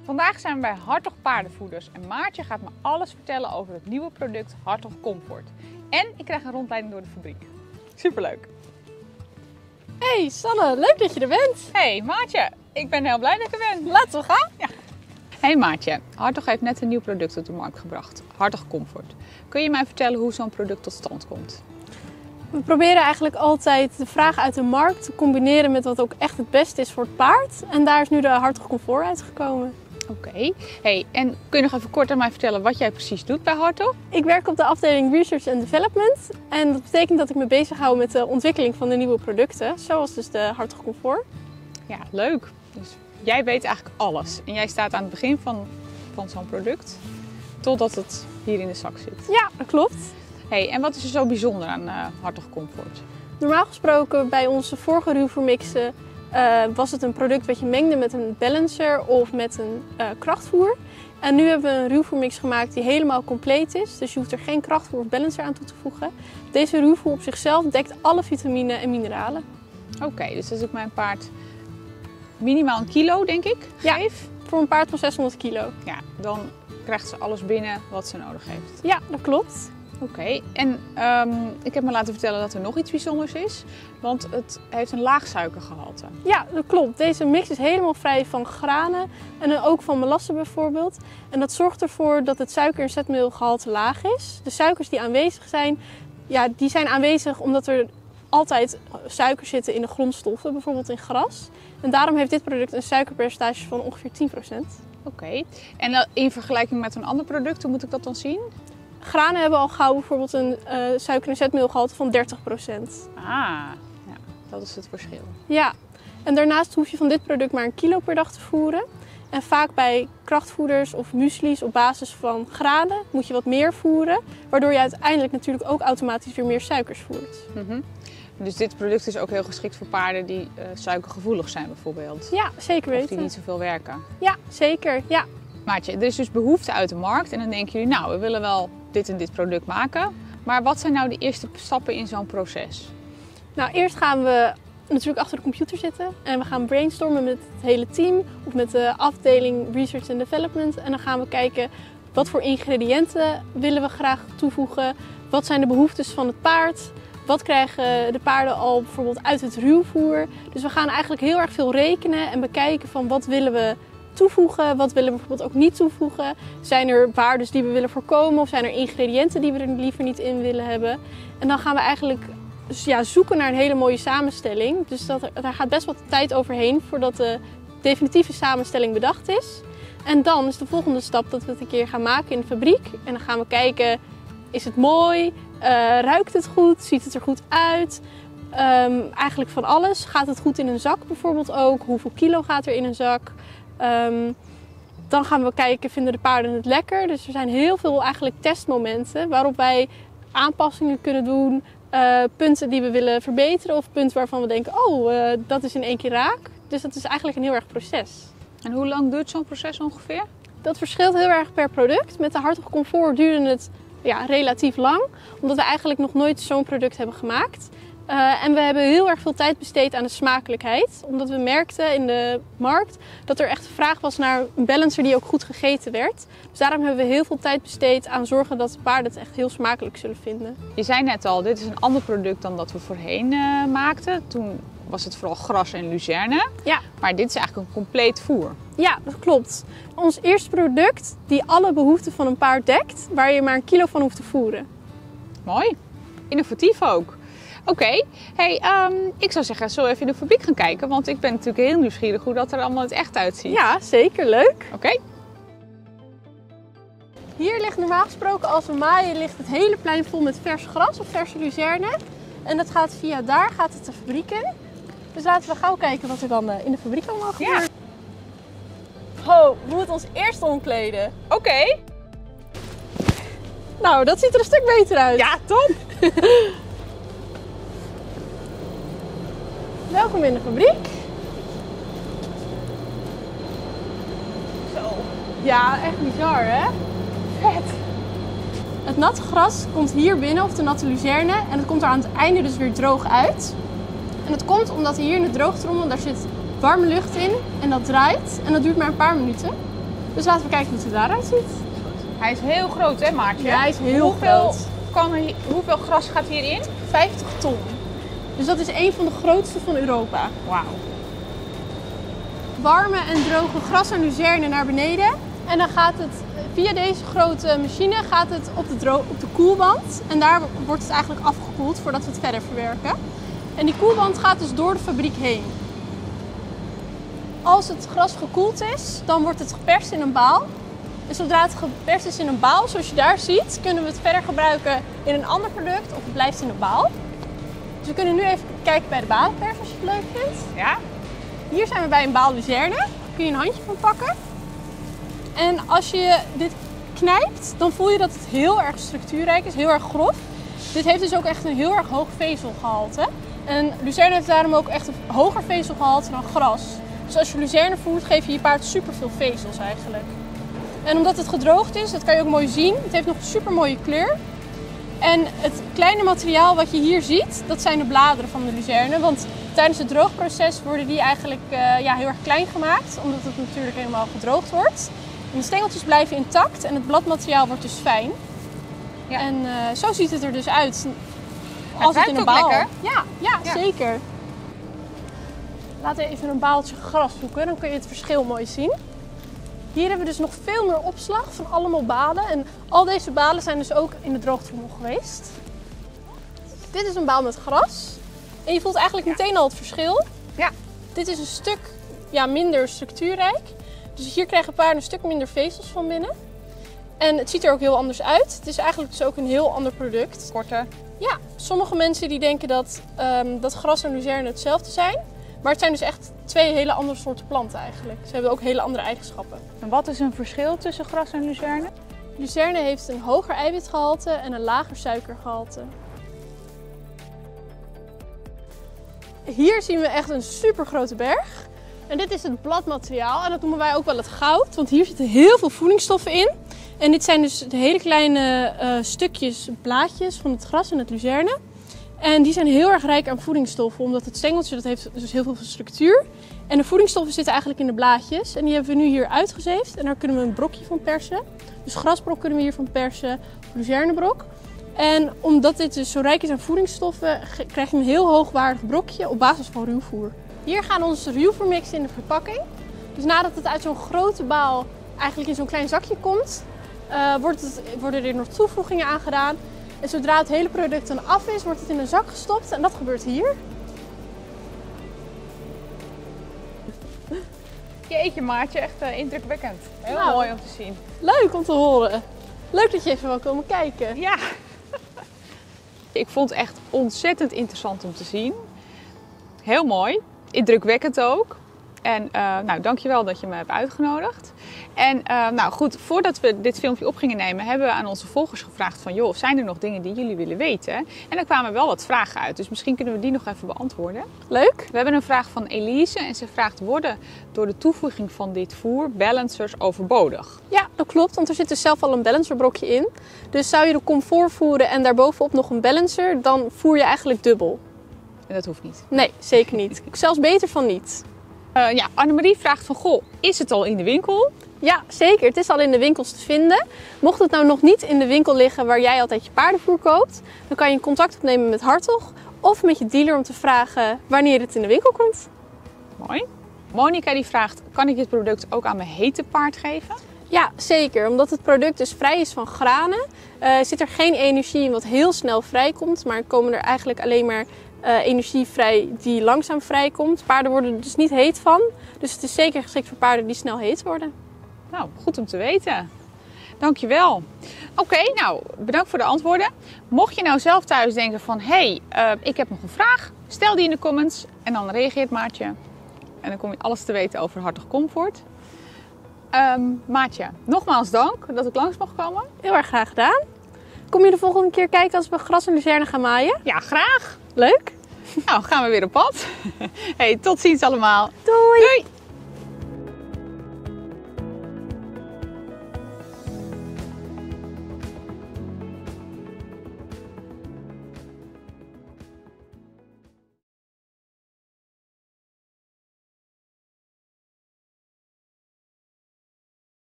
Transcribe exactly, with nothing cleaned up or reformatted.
Vandaag zijn we bij Hartog Paardenvoeders en Maartje gaat me alles vertellen over het nieuwe product Hartog Comfort. En ik krijg een rondleiding door de fabriek. Superleuk! Hey Sanne, leuk dat je er bent. Hey Maartje, ik ben heel blij dat ik er ben. Laten we gaan. Ja. Hey Maartje, Hartog heeft net een nieuw product op de markt gebracht, Hartog Comfort. Kun je mij vertellen hoe zo'n product tot stand komt? We proberen eigenlijk altijd de vraag uit de markt te combineren met wat ook echt het beste is voor het paard. En daar is nu de Hartog Comfort uitgekomen. Oké, okay. Hey, en kun je nog even kort aan mij vertellen wat jij precies doet bij Hartog? Ik werk op de afdeling Research and Development. En dat betekent dat ik me bezighoud met de ontwikkeling van de nieuwe producten, zoals dus de Hartog Comfort. Ja, leuk. Dus jij weet eigenlijk alles. En jij staat aan het begin van, van zo'n product, totdat het hier in de zak zit. Ja, dat klopt. Hey, en wat is er zo bijzonder aan uh, Hartog Comfort? Normaal gesproken bij onze vorige ruwvoermixen uh, was het een product wat je mengde met een balancer of met een uh, krachtvoer. En nu hebben we een ruwvoermix gemaakt die helemaal compleet is. Dus je hoeft er geen krachtvoer of balancer aan toe te voegen. Deze ruwvoer op zichzelf dekt alle vitamine en mineralen. Oké, okay, dus als ik mijn paard minimaal een kilo, denk ik, geef? Ja, voor een paard van zeshonderd kilo. Ja, dan krijgt ze alles binnen wat ze nodig heeft. Ja, dat klopt. Oké, okay. en um, ik heb me laten vertellen dat er nog iets bijzonders is, want het heeft een laag suikergehalte. Ja, dat klopt. Deze mix is helemaal vrij van granen en ook van melassen bijvoorbeeld. En dat zorgt ervoor dat het suiker- en zetmeelgehalte laag is. De suikers die aanwezig zijn, ja, die zijn aanwezig omdat er altijd suiker zitten in de grondstoffen, bijvoorbeeld in gras. En daarom heeft dit product een suikerpercentage van ongeveer tien procent. Oké, okay. En in vergelijking met een ander product, hoe moet ik dat dan zien? Granen hebben al gauw bijvoorbeeld een uh, suiker- en zetmeelgehalte van dertig procent. Ah, ja, dat is het verschil. Ja, en daarnaast hoef je van dit product maar een kilo per dag te voeren. En vaak bij krachtvoeders of muesli's op basis van granen moet je wat meer voeren. Waardoor je uiteindelijk natuurlijk ook automatisch weer meer suikers voert. Mm-hmm. Dus dit product is ook heel geschikt voor paarden die uh, suikergevoelig zijn bijvoorbeeld? Ja, zeker weten. Of die niet zoveel werken? Ja, zeker. Ja. Maartje, er is dus behoefte uit de markt en dan denken jullie, nou, we willen wel dit en dit product maken. Maar wat zijn nou de eerste stappen in zo'n proces? Nou, eerst gaan we natuurlijk achter de computer zitten en we gaan brainstormen met het hele team of met de afdeling Research and Development. En dan gaan we kijken wat voor ingrediënten willen we graag toevoegen, wat zijn de behoeftes van het paard, wat krijgen de paarden al bijvoorbeeld uit het ruwvoer. Dus we gaan eigenlijk heel erg veel rekenen en bekijken van wat willen we toevoegen, wat willen we bijvoorbeeld ook niet toevoegen. Zijn er waardes die we willen voorkomen of zijn er ingrediënten die we er liever niet in willen hebben. En dan gaan we eigenlijk ja, zoeken naar een hele mooie samenstelling. Dus dat, daar gaat best wat tijd overheen voordat de definitieve samenstelling bedacht is. En dan is de volgende stap dat we het een keer gaan maken in de fabriek. En dan gaan we kijken, is het mooi? Uh, ruikt het goed? Ziet het er goed uit? Um, eigenlijk van alles. Gaat het goed in een zak bijvoorbeeld ook? Hoeveel kilo gaat er in een zak? Um, dan gaan we kijken, vinden de paarden het lekker? Dus er zijn heel veel eigenlijk testmomenten waarop wij aanpassingen kunnen doen. Uh, punten die we willen verbeteren of punten waarvan we denken, oh, uh, dat is in één keer raak. Dus dat is eigenlijk een heel erg proces. En hoe lang duurt zo'n proces ongeveer? Dat verschilt heel erg per product. Met de Hartog Comfort duurde het ja, relatief lang, omdat we eigenlijk nog nooit zo'n product hebben gemaakt. Uh, en we hebben heel erg veel tijd besteed aan de smakelijkheid. Omdat we merkten in de markt dat er echt vraag was naar een balancer die ook goed gegeten werd. Dus daarom hebben we heel veel tijd besteed aan zorgen dat de paarden het echt heel smakelijk zullen vinden. Je zei net al, dit is een ander product dan dat we voorheen uh, maakten. Toen was het vooral gras en luzerne. Ja. Maar dit is eigenlijk een compleet voer. Ja, dat klopt. Ons eerste product die alle behoeften van een paard dekt, waar je maar een kilo van hoeft te voeren. Mooi. Innovatief ook. Oké, okay. Hey, um, ik zou zeggen, zullen we even in de fabriek gaan kijken? Want ik ben natuurlijk heel nieuwsgierig hoe dat er allemaal het echt uitziet. Ja, zeker. Leuk. Oké. Okay. Hier ligt normaal gesproken, als we maaien, ligt het hele plein vol met vers gras of verse luzerne. En dat gaat via daar, gaat het de fabriek in. Dus laten we gauw kijken wat er dan in de fabriek allemaal gebeurt. Ja. Oh, we moeten ons eerst omkleden. Oké. Okay. Nou, dat ziet er een stuk beter uit. Ja, top. Welkom in de fabriek. Zo. Ja, echt bizar hè? Vet. Het natte gras komt hier binnen, of de natte luzerne, en het komt er aan het einde dus weer droog uit. En dat komt omdat hier in de droogtrommel, daar zit warme lucht in en dat draait en dat duurt maar een paar minuten. Dus laten we kijken hoe het er daaruit ziet. Hij is heel groot, hè Maartje? Ja, hij is heel hoeveel, groot. Kan er, hoeveel gras gaat hierin? vijftig ton. Dus dat is een van de grootste van Europa. Wauw. Warme en droge gras en luzerne naar beneden. En dan gaat het via deze grote machine gaat het op de, dro- op de koelband. En daar wordt het eigenlijk afgekoeld voordat we het verder verwerken. En die koelband gaat dus door de fabriek heen. Als het gras gekoeld is, dan wordt het geperst in een baal. En zodra het geperst is in een baal, zoals je daar ziet, kunnen we het verder gebruiken in een ander product of het blijft in een baal. Dus we kunnen nu even kijken bij de balenpers als je het leuk vindt. Ja? Hier zijn we bij een baal luzerne. Daar kun je een handje van pakken. En als je dit knijpt, dan voel je dat het heel erg structuurrijk is, heel erg grof. Dit heeft dus ook echt een heel erg hoog vezelgehalte. En luzerne heeft daarom ook echt een hoger vezelgehalte dan gras. Dus als je luzerne voert, geef je je paard superveel vezels eigenlijk. En omdat het gedroogd is, dat kan je ook mooi zien, het heeft nog een super mooie kleur. En het kleine materiaal wat je hier ziet, dat zijn de bladeren van de luzerne. Want tijdens het droogproces worden die eigenlijk uh, ja, heel erg klein gemaakt, omdat het natuurlijk helemaal gedroogd wordt. En de stengeltjes blijven intact en het bladmateriaal wordt dus fijn. Ja. En uh, zo ziet het er dus uit. Als het in een baal. Lekker. Ja, ja, ja, zeker. Laten we even een baaltje gras zoeken, dan kun je het verschil mooi zien. Hier hebben we dus nog veel meer opslag van allemaal balen. En al deze balen zijn dus ook in de droogtrommel geweest. Dit is een baal met gras. En je voelt eigenlijk Ja. meteen al het verschil. Ja. Dit is een stuk ja, minder structuurrijk. Dus hier krijgen paarden een stuk minder vezels van binnen. En het ziet er ook heel anders uit. Het is eigenlijk dus ook een heel ander product. Korter. Ja, sommige mensen die denken dat, um, dat gras en luzerne hetzelfde zijn. Maar het zijn dus echt twee hele andere soorten planten eigenlijk. Ze hebben ook hele andere eigenschappen. En wat is een verschil tussen gras en luzerne? Luzerne heeft een hoger eiwitgehalte en een lager suikergehalte. Hier zien we echt een super grote berg. En dit is het bladmateriaal en dat noemen wij ook wel het goud. Want hier zitten heel veel voedingsstoffen in. En dit zijn dus de hele kleine uh, stukjes blaadjes van het gras en het luzerne. En die zijn heel erg rijk aan voedingsstoffen, omdat het stengeltje dat heeft dus heel veel structuur. En de voedingsstoffen zitten eigenlijk in de blaadjes. En die hebben we nu hier uitgezeefd. En daar kunnen we een brokje van persen. Dus grasbrok kunnen we hiervan persen, luzernebrok. En omdat dit dus zo rijk is aan voedingsstoffen, krijg je een heel hoogwaardig brokje op basis van ruwvoer. Hier gaan onze ruwvoer mixen in de verpakking. Dus nadat het uit zo'n grote baal eigenlijk in zo'n klein zakje komt, uh, wordt het, worden er nog toevoegingen aan gedaan. En zodra het hele product dan af is, wordt het in een zak gestopt en dat gebeurt hier. Jeetje Maartje, echt uh, indrukwekkend. Heel nou, mooi om te zien. Leuk om te horen. Leuk dat je even wil komen kijken. Ja. Ik vond het echt ontzettend interessant om te zien. Heel mooi. Indrukwekkend ook. En uh, nou, dankjewel dat je me hebt uitgenodigd. En uh, nou goed, voordat we dit filmpje op gingen nemen, hebben we aan onze volgers gevraagd van, joh, zijn er nog dingen die jullie willen weten? En daar kwamen wel wat vragen uit, dus misschien kunnen we die nog even beantwoorden. Leuk. We hebben een vraag van Elise en ze vraagt, worden door de toevoeging van dit voer balancers overbodig? Ja, dat klopt, want er zit dus zelf al een balancerbrokje in. Dus zou je de comfort voeren en daarbovenop nog een balancer, dan voer je eigenlijk dubbel. En dat hoeft niet. Nee, zeker niet. Zelfs beter van niet. Uh, ja, Annemarie vraagt van, goh, is het al in de winkel? Ja, zeker. Het is al in de winkels te vinden. Mocht het nou nog niet in de winkel liggen waar jij altijd je paardenvoer koopt, dan kan je contact opnemen met Hartog of met je dealer om te vragen wanneer het in de winkel komt. Mooi. Monica die vraagt, kan ik dit product ook aan mijn hete paard geven? Ja, zeker. Omdat het product dus vrij is van granen, uh, zit er geen energie in wat heel snel vrijkomt, maar komen er eigenlijk alleen maar Uh, energie vrij die langzaam vrijkomt. Paarden worden er dus niet heet van. Dus het is zeker geschikt voor paarden die snel heet worden. Nou, goed om te weten. Dankjewel. Oké, okay, nou, bedankt voor de antwoorden. Mocht je nou zelf thuis denken van, hé, hey, uh, ik heb nog een vraag, stel die in de comments en dan reageert Maartje. En dan kom je alles te weten over Hartog Comfort. Um, Maartje, nogmaals dank dat ik langs mocht komen. Heel erg graag gedaan. Kom je de volgende keer kijken als we gras en luzerne gaan maaien? Ja, graag. Leuk. Nou, gaan we weer op pad. Hey, tot ziens allemaal. Doei. Doei.